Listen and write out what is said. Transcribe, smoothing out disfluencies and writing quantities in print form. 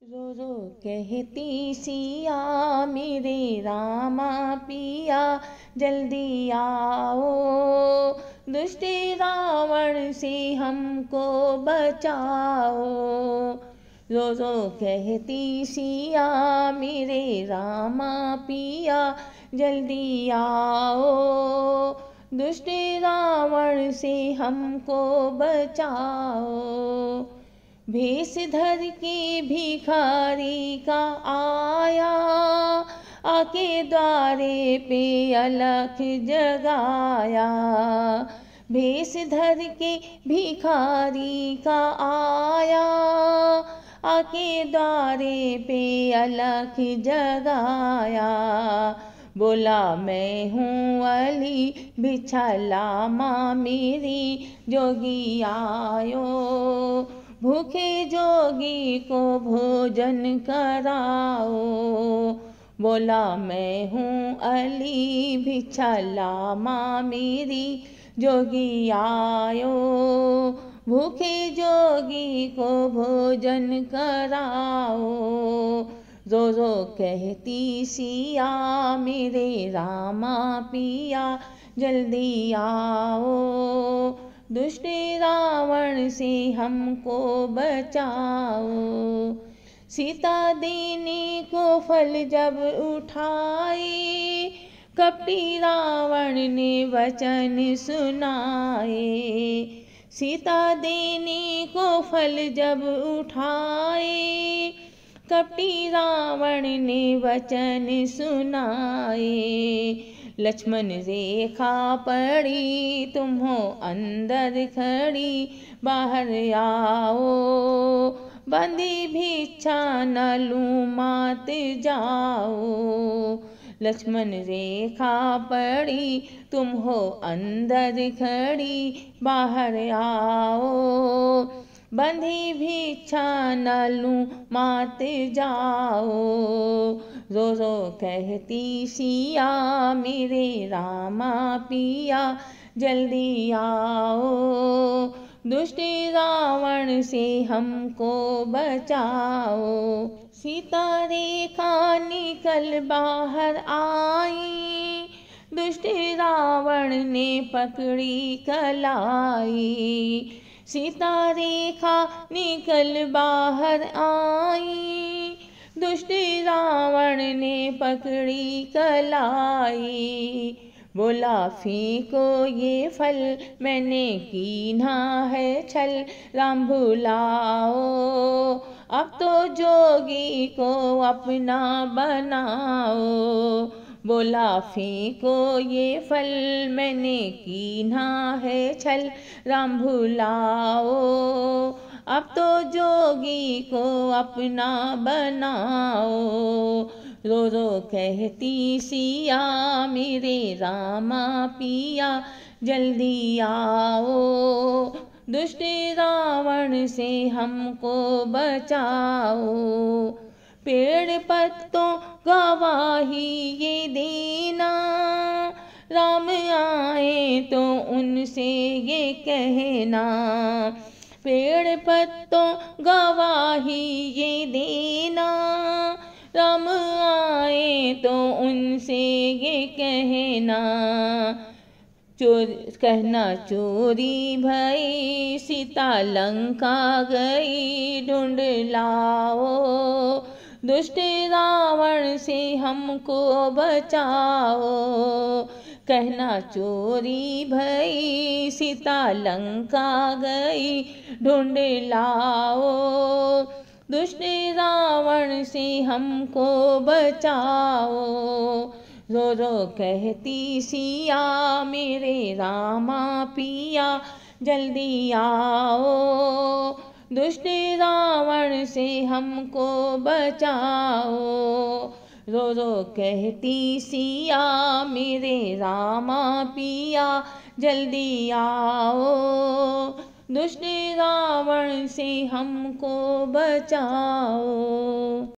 रो रो कहती सिया मेरे रामा पिया जल्दी आओ, दुष्ट रावण से हमको बचाओ। रो रो कहती सिया मेरे रामा पिया जल्दी आओ, दुष्ट रावण से हमको बचाओ। भेष धर के भिखारी का आया, आके द्वारे पे अलख जगाया। भेष धर के भिखारी का आया, आके द्वारे पे अलख जगाया। बोला मैं हूँ अली भिक्षा लामा मेरी जोगी आयो, भूखे जोगी को भोजन कराओ। बोला मैं हूँ अली भिक्षा लामा मेरी जोगी आयो, भूखे जोगी को भोजन कराओ। रो रो कहती सिया मेरे रामा पिया जल्दी आओ, दुष्ट रावण से हमको बचाओ। सीता देने को फल जब उठाए, कपटी रावण ने वचन सुनाए। सीता देने को फल जब उठाए, कपटी रावण ने वचन सुनाए। लक्ष्मण रेखा पड़ी तुम हो अंदर खड़ी, बाहर आओ, बंदी भिक्षा न लूं मात जाओ। लक्ष्मण रेखा पड़ी तुम हो अंदर खड़ी, बाहर आओ, बंदी भिक्षा न लूं मात जाओ। रो रो कहती सिया मेरे रामा पिया जल्दी आओ, दुष्ट रावण से हमको बचाओ। सीता रेखा निकल बाहर आई, दुष्ट रावण ने पकड़ी कलाई। सीता रेखा निकल बाहर आई, दुष्ट रावण ने पकड़ी कलाई। बोला फेंको ये फल मैंने कीन्हा है छल, राम भुलाओ, अब तो जोगी को अपना बनाओ। बोला फेंको ये फल मैंने कीन्हा है छल, राम भुलाओ, अब तो जोगी को अपना बनाओ। रो रो कहती सिया मेरे रामा पिया जल्दी आओ, दुष्ट रावण से हमको बचाओ। पेड़ पत्तों गवाही ये देना, राम आए तो उनसे ये कहना। पेड़ पत्तों गवाही ये देना, राम आए तो उनसे ये कहना। कहना चोरी भई सीता लंका गई, ढूंढ लाओ, दुष्ट रावण से हमको बचाओ। कहना चोरी भई सीता लंका गई, ढूंढ लाओ, दुष्ट रावण से हमको बचाओ। रो रो कहती सिया मेरे रामा पिया जल्दी आओ, दुष्ट रावण से हमको बचाओ। रो रो कहती सिया मेरे रामा पिया जल्दी आओ, दुष्ट रावण से हमको बचाओ।